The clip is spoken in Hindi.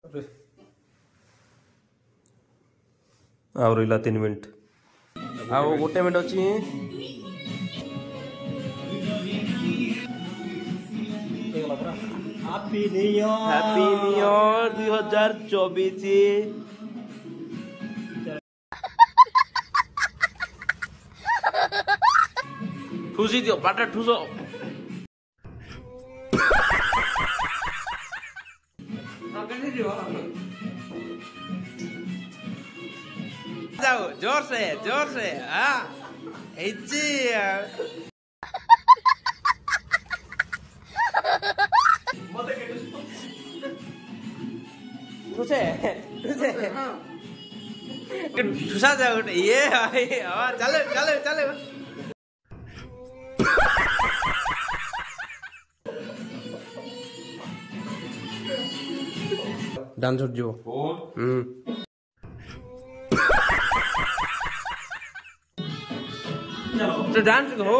आ रहा 3 मिनट आ गोटे मिनट अच्छी हैप्पी न्यू ईयर 2024 ठुसी दियो बाटा ठुसो जाओ जोर से हाँ ठुसा जाओ ये चलो डांस उठ जो तो डांस हो